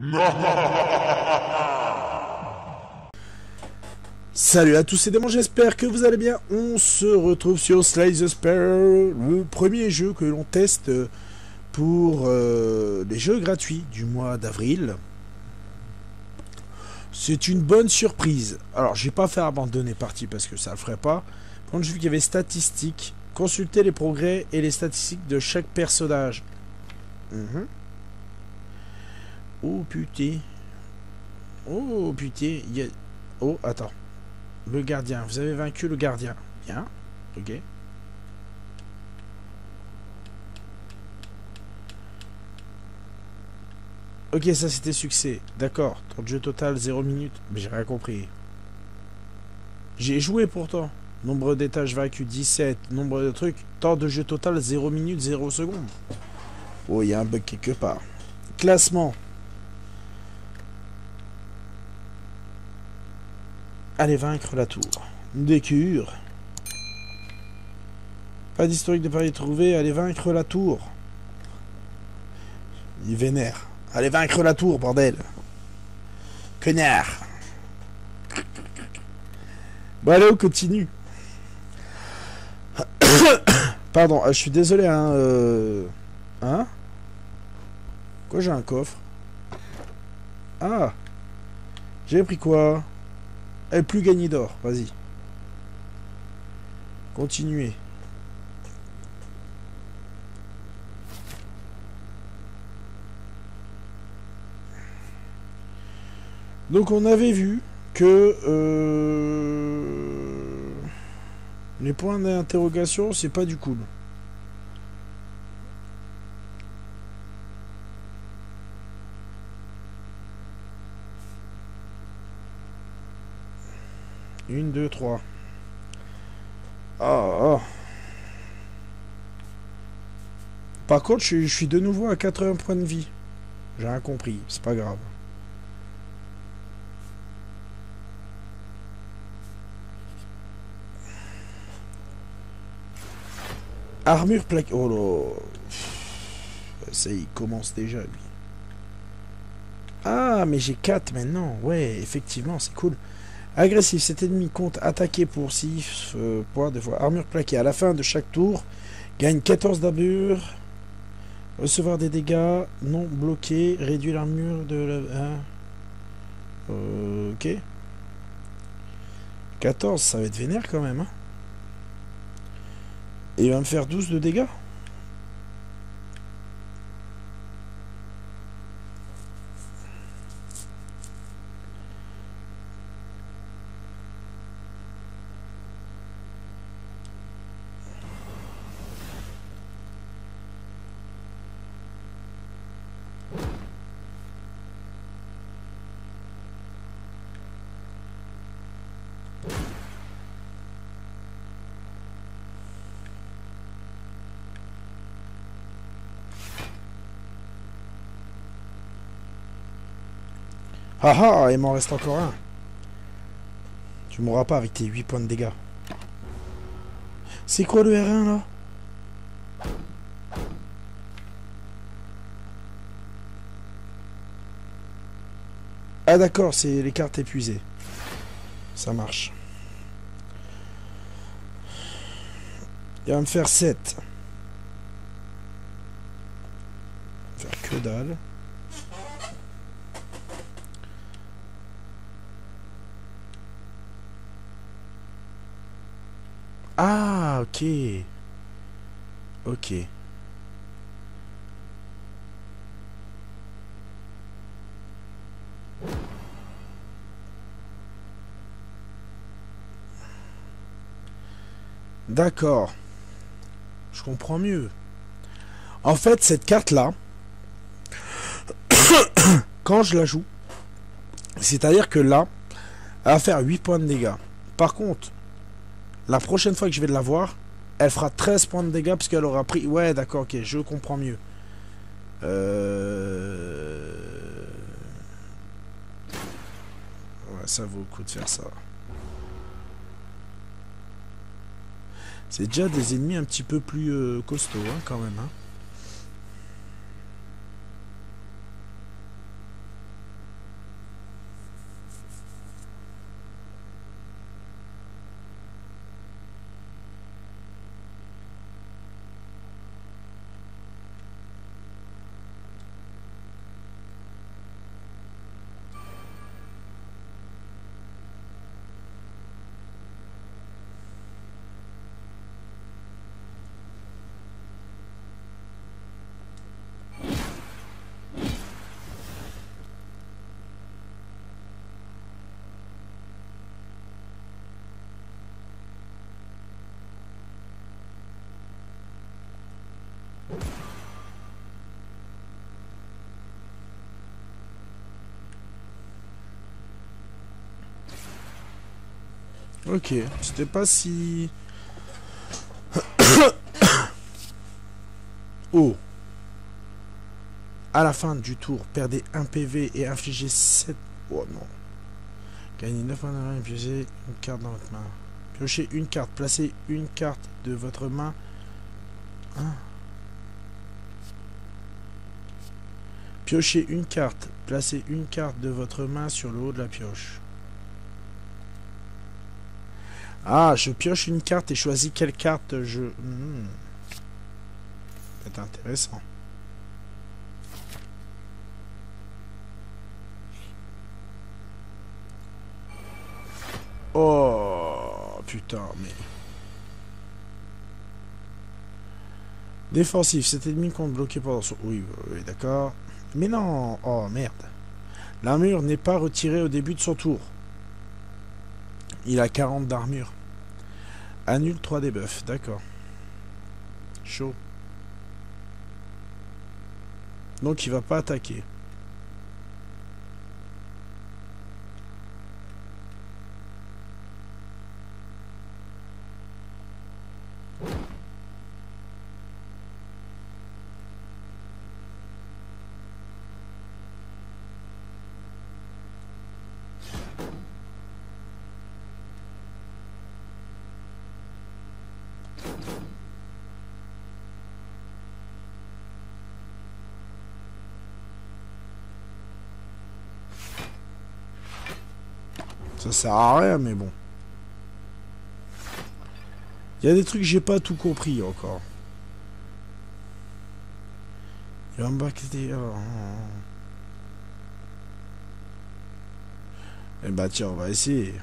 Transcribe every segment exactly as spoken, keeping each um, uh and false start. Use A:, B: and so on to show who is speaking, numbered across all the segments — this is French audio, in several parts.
A: Salut à tous, c'est Démon, j'espère que vous allez bien. On se retrouve sur Slay the Spire, le premier jeu que l'on teste pour euh, les jeux gratuits du mois d'avril. C'est une bonne surprise. Alors, je vais pas faire abandonner partie parce que ça le ferait pas. Quand j'ai vu qu'il y avait statistiques, consulter les progrès et les statistiques de chaque personnage. Mm-hmm. Oh putain. Oh putain. Il y a... Oh, attends. Le gardien. Vous avez vaincu le gardien. Bien. Ok. Ok, ça c'était succès. D'accord. Temps de jeu total zéro minutes. Mais j'ai rien compris. J'ai joué pourtant. Nombre d'étages vaincus dix-sept. Nombre de trucs. Temps de jeu total zéro minutes zéro secondes. Oh, il y a un bug quelque part. Classement. Allez vaincre la tour. Des cures. Pas d'historique de paris trouvé. Allez vaincre la tour. Il vénère. Allez vaincre la tour, bordel. Connard. Bon, allez, on continue. Pardon, je suis désolé, hein. Euh... Hein? Quoi, j'ai un coffre? Ah. J'ai pris quoi? Elle plus gagné d'or, vas-y. Continuez. Donc on avait vu que euh, les points d'interrogation, c'est pas du cool. Une, deux, trois. Ah, ah. Par contre, je, je suis de nouveau à quatre-vingts points de vie. J'ai rien compris, c'est pas grave. Armure plaquée. Oh là. Ça, il commence déjà, lui. Ah, mais j'ai quatre maintenant. Ouais, effectivement, c'est cool. Agressif, cet ennemi compte attaquer pour six euh, points de fois. Armure plaquée. À la fin de chaque tour, gagne quatorze d'armure. Recevoir des dégâts non bloqués. Réduit l'armure de la... Hein. Euh, ok. quatorze, ça va être vénère quand même. Hein. Et il va me faire douze de dégâts. Ah ah, il m'en reste encore un. Tu mourras pas avec tes huit points de dégâts. C'est quoi le R un là? Ah d'accord, c'est les cartes épuisées. Ça marche. Il va me faire sept. Faire que dalle. Ah, ok. Ok. D'accord. Je comprends mieux. En fait, cette carte-là, quand je la joue, c'est-à-dire que là, elle va faire huit points de dégâts. Par contre, la prochaine fois que je vais la voir, elle fera treize points de dégâts parce qu'elle aura pris... Ouais, d'accord, ok, je comprends mieux. Euh... Ouais, ça vaut le coup de faire ça. C'est déjà des ennemis un petit peu plus euh, costauds, hein, quand même. Hein. Ok, c'était pas si... Oh. À la fin du tour, perdez un P V et infligez sept... Oh non. Gagnez neuf points de main et piochez une carte dans votre main. Piochez une carte. Placez une carte de votre main. Hein? Piochez une carte. Placez une carte de votre main sur le haut de la pioche. Ah, je pioche une carte et choisis quelle carte je... Hmm. C'est intéressant. Oh, putain, mais... Défensif, cet ennemi compte bloqué pendant son... Oui, oui, d'accord. Mais non. Oh, merde. L'armure n'est pas retirée au début de son tour. Il a quarante d'armure. Annule trois debuffs, d'accord. Chaud. Donc il va pas attaquer. Ça sert à rien, mais bon. Il y a des trucs que j'ai pas tout compris encore. Il va me bacter. Oh. Eh bah tiens, on va essayer.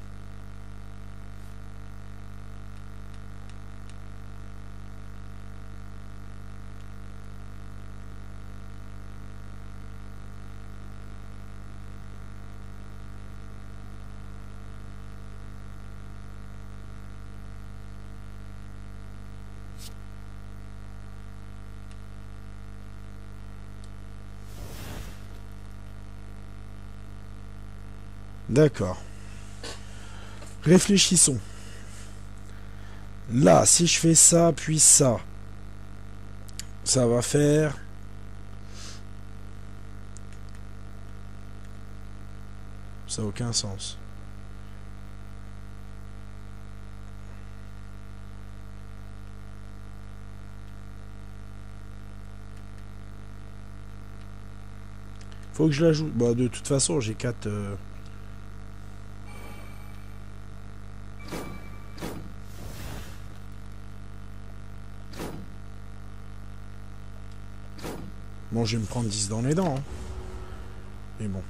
A: D'accord. Réfléchissons. Là, si je fais ça, puis ça, ça va faire... Ça n'a aucun sens. Faut que je l'ajoute. Bah, de toute façon, j'ai quatre... Euh... Bon, je vais me prendre dix dans les dents. Hein. Mais bon.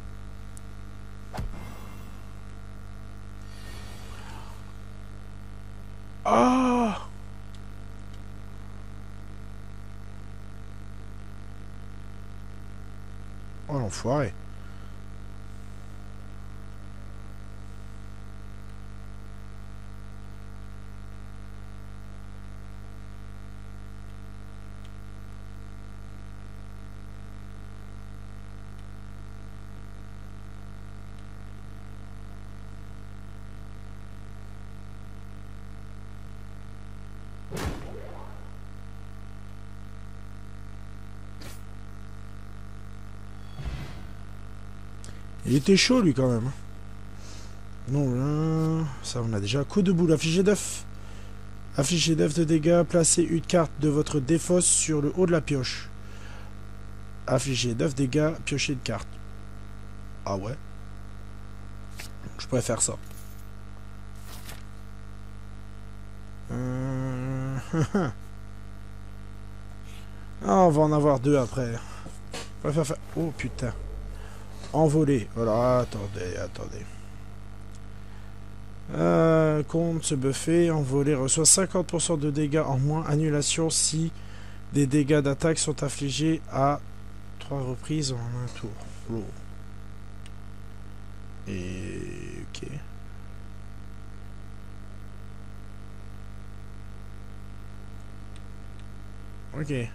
A: Ah! Oh, l'enfoiré. Il était chaud, lui, quand même. Non, là... Ça, on a déjà. Coup de boule, affligé d'œuf. Affligé d'œuf de dégâts. Placez une carte de votre défausse sur le haut de la pioche. Affligé d'œuf dégâts. Piocher une carte. Ah ouais. Je préfère ça. Euh... ah, on va en avoir deux après. Je préfère faire... Oh, putain. Envolé. Voilà, attendez, attendez. Euh, compte se buffer. Envolé reçoit cinquante pour cent de dégâts en moins. Annulation si des dégâts d'attaque sont infligés à trois reprises en un tour. Oh. Et... Ok. Ok.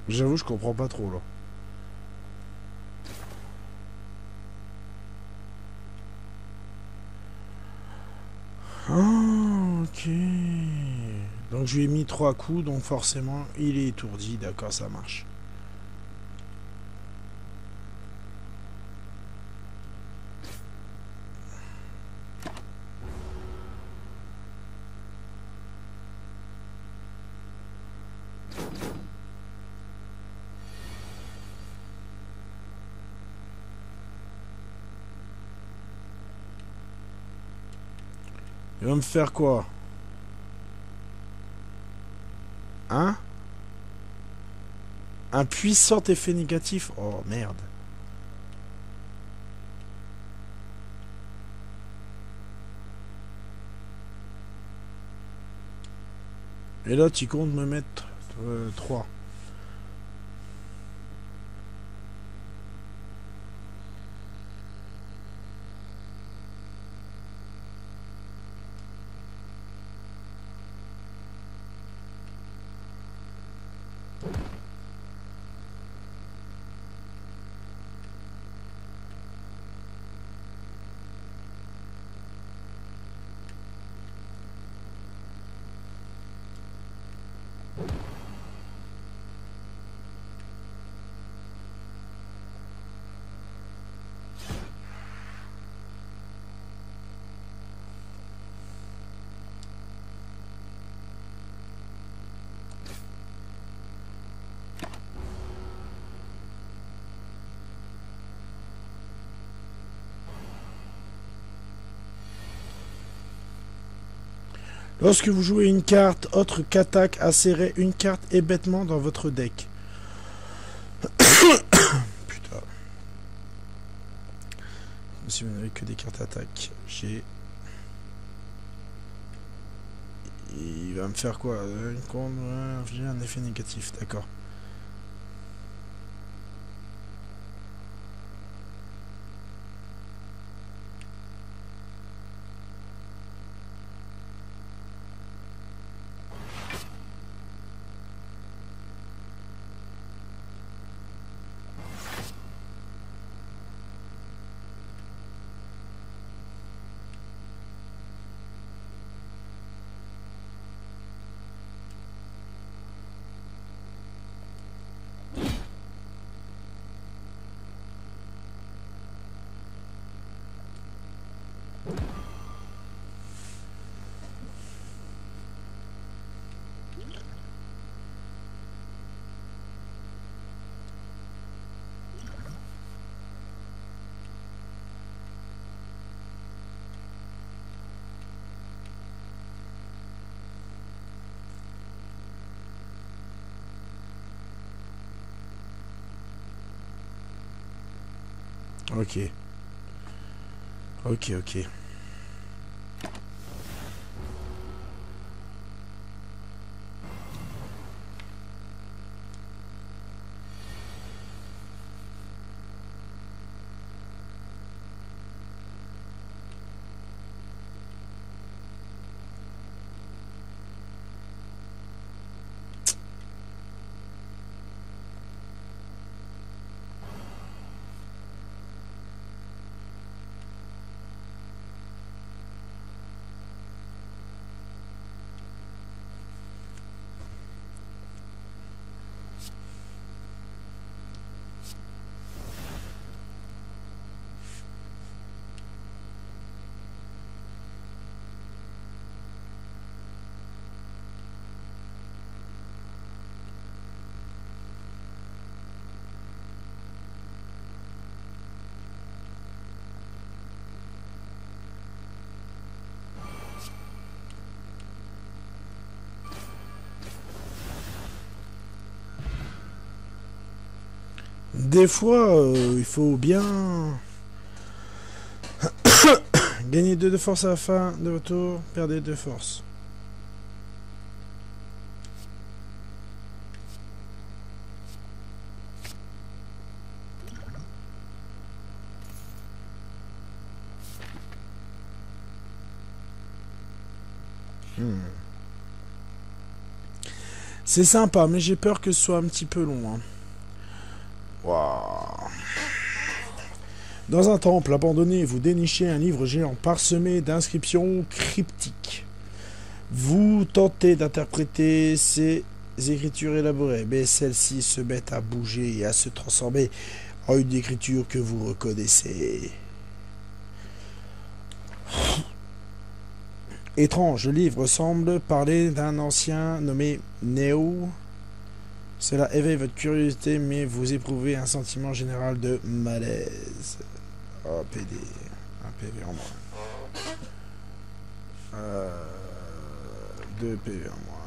A: J'avoue, je comprends pas trop là. Ah, ok. Donc je lui ai mis trois coups, donc forcément il est étourdi. D'accord, ça marche. Il va me faire quoi? Hein? Un puissant effet négatif? Oh merde. Et là, tu comptes me mettre euh, trois. Lorsque vous jouez une carte autre qu'attaque, insérez une carte hébétement dans votre deck. Putain. Si vous n'avez que des cartes attaque, j'ai... Il va me faire quoi? Une compte, un effet négatif, d'accord. Ok. Ok, ok. Des fois, euh, il faut bien gagner deux de force à la fin de votre tour, perdez deux force. C'est sympa, mais j'ai peur que ce soit un petit peu long. Hein. Waouh. Dans un temple abandonné, vous dénichez un livre géant parsemé d'inscriptions cryptiques. Vous tentez d'interpréter ces écritures élaborées, mais celles-ci se mettent à bouger et à se transformer en une écriture que vous reconnaissez. Étrange, le livre semble parler d'un ancien nommé Néo. Cela éveille votre curiosité, mais vous éprouvez un sentiment général de malaise. Oh, P D. Un P V en moins. Euh, deux P V en moins.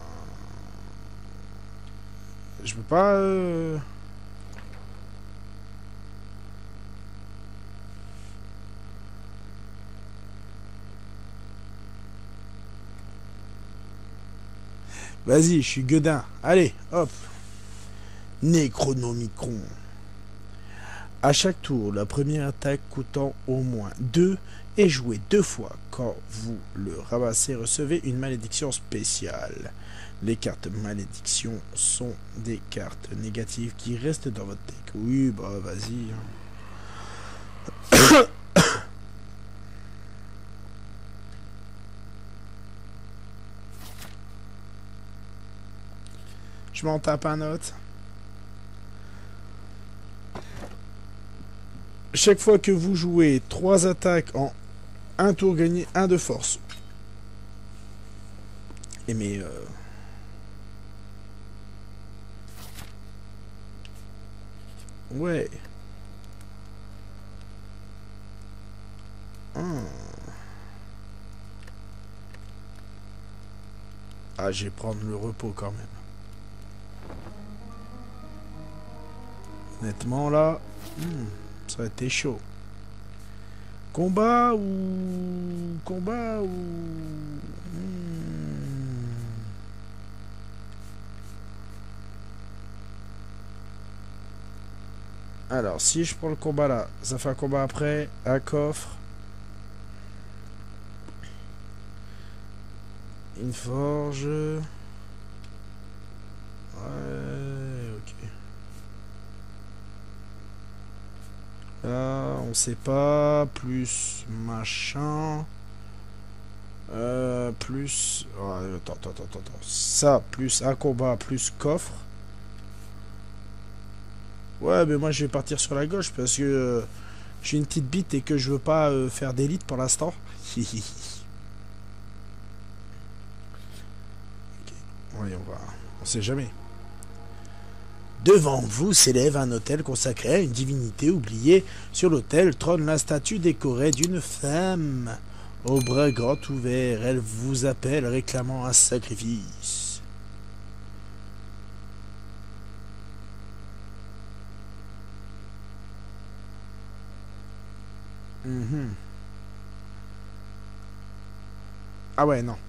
A: Je peux pas... Euh... Vas-y, je suis gueudin. Allez, hop. Necronomicon. À chaque tour, la première attaque coûtant au moins deux est jouée deux fois. Quand vous le ramassez, recevez une malédiction spéciale. Les cartes malédiction sont des cartes négatives qui restent dans votre deck. Oui, bah vas-y. Hein. Je m'en tape un autre. Chaque fois que vous jouez trois attaques en un tour, gagnez un de force. Et mais... Euh... Ouais. Hum. Ah, je vais prendre le repos quand même. Honnêtement, là, hmm, ça a été chaud. Combat ou... Combat ou... Hmm. Alors, si je prends le combat là, ça fait un combat après, un coffre. Une forge. Ouais, ok. Là, on sait pas. Plus machin. Euh, plus... Ouais, attends, attends, attends, attends. Ça, plus un combat, plus coffre. Ouais, mais moi, je vais partir sur la gauche parce que euh, j'ai une petite bite et que je veux pas euh, faire d'élite pour l'instant. Okay. Oui, on va... On sait jamais. Devant vous s'élève un autel consacré à une divinité oubliée. Sur l'autel trône la statue décorée d'une femme. Au bras grand ouvert, elle vous appelle réclamant un sacrifice. Mm-hmm. Ah ouais, non.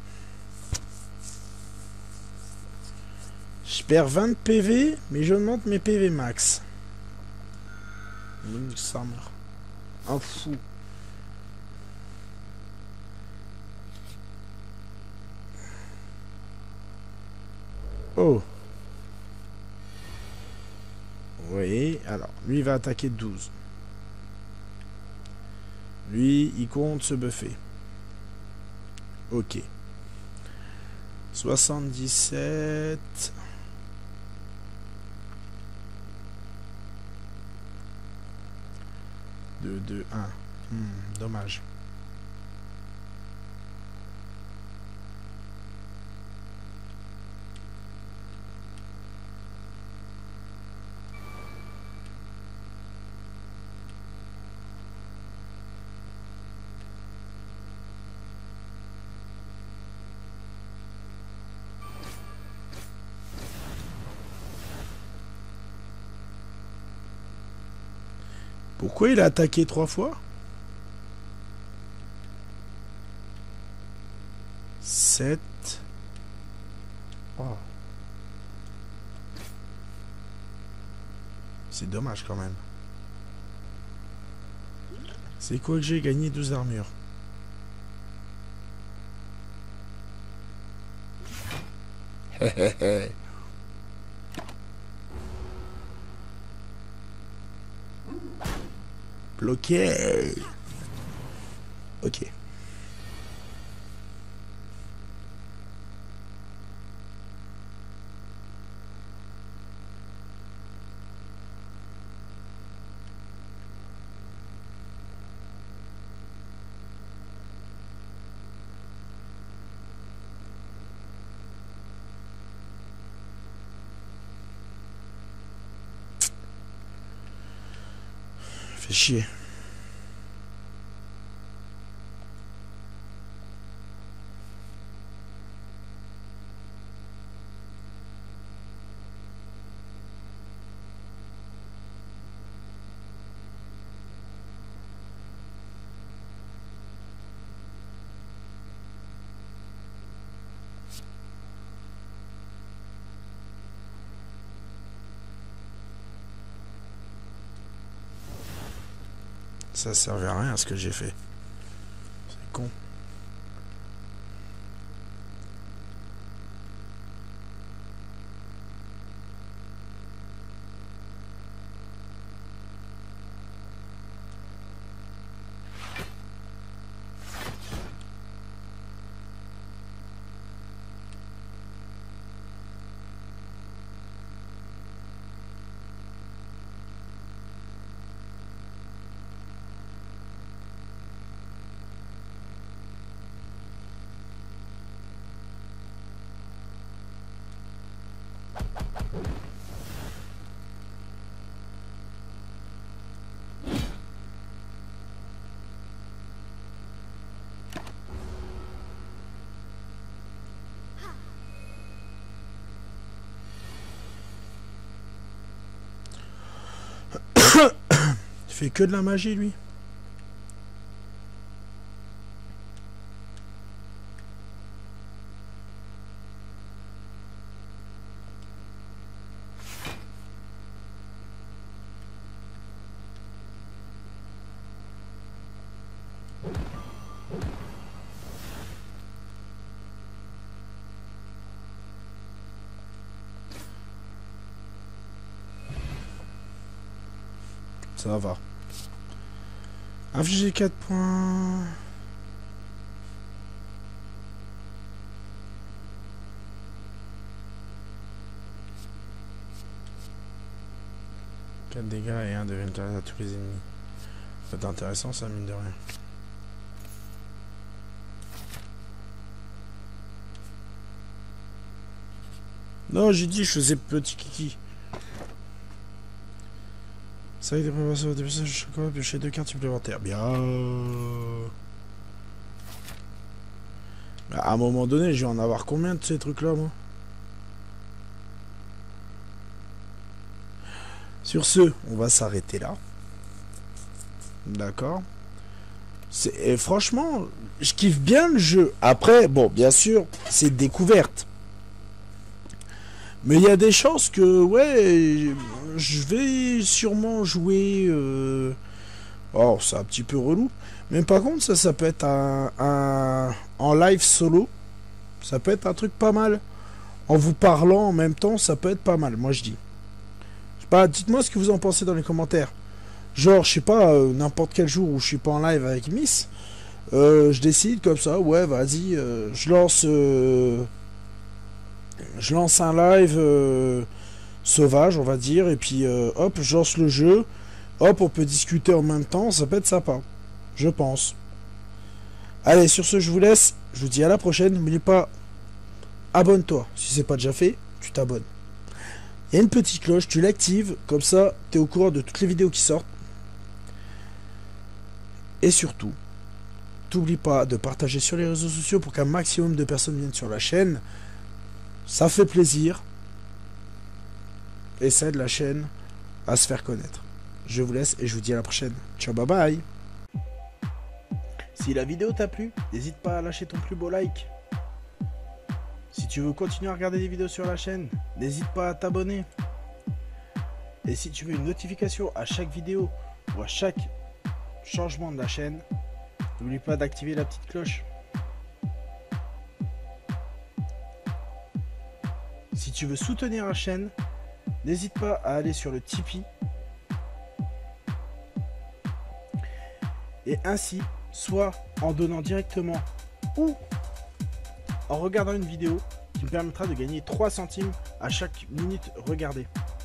A: Je perds vingt P V, mais je monte mes P V max. Ça meurt. Un fou. Oh. Oui, alors, lui va attaquer douze. Lui, il compte se buffer. Ok. soixante-dix-sept. deux, deux, un. Hmm, dommage. Pourquoi il a attaqué trois fois? sept. Oh. C'est dommage quand même. C'est quoi que j'ai gagné douze armures? Bloqué. Ok. Fait chier. Ça servait à rien ce que j'ai fait. C'est con. Il fait que de la magie, lui. Ça va. Infligé quatre points. quatre dégâts et un devient intéressant à tous les ennemis. C'est intéressant ça, mine de rien. Non, j'ai dit je faisais petit kiki. Ça avec des préparations des personnages de chocolat, piocher deux cartes supplémentaires. Bien. À un moment donné, je vais en avoir combien de ces trucs-là, moi? Sur ce, on va s'arrêter là. D'accord. Et franchement, je kiffe bien le jeu. Après, bon, bien sûr, c'est découverte. Mais il y a des chances que, ouais, je vais sûrement jouer... Euh... Oh, c'est un petit peu relou. Mais par contre, ça, ça peut être un, un... en live solo. Ça peut être un truc pas mal. En vous parlant en même temps, ça peut être pas mal, moi je dis. Je sais pas, dites-moi ce que vous en pensez dans les commentaires. Genre, je sais pas, euh, n'importe quel jour où je suis pas en live avec Miss, euh, je décide comme ça, ouais, vas-y, euh, je lance... Euh... Je lance un live euh, sauvage, on va dire, et puis euh, hop, je lance le jeu. Hop, on peut discuter en même temps, ça peut être sympa. Je pense. Allez, sur ce, je vous laisse. Je vous dis à la prochaine. N'oubliez pas, abonne-toi. Si c'est pas déjà fait, tu t'abonnes. Il y a une petite cloche, tu l'actives. Comme ça, tu es au courant de toutes les vidéos qui sortent. Et surtout, t'oublie pas de partager sur les réseaux sociaux pour qu'un maximum de personnes viennent sur la chaîne. Ça fait plaisir. Et ça aide la chaîne à se faire connaître. Je vous laisse et je vous dis à la prochaine. Ciao, bye bye. Si la vidéo t'a plu, n'hésite pas à lâcher ton plus beau like. Si tu veux continuer à regarder des vidéos sur la chaîne, n'hésite pas à t'abonner. Et si tu veux une notification à chaque vidéo ou à chaque changement de la chaîne, n'oublie pas d'activer la petite cloche. Si tu veux soutenir la chaîne, n'hésite pas à aller sur le Tipeee. Et ainsi, soit en donnant directement ou en regardant une vidéo qui me permettra de gagner trois centimes à chaque minute regardée.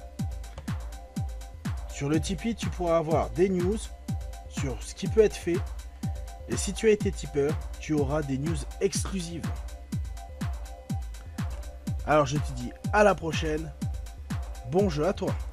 A: Sur le Tipeee, tu pourras avoir des news sur ce qui peut être fait. Et si tu as été tipeur, tu auras des news exclusives. Alors je te dis à la prochaine. Bon jeu à toi.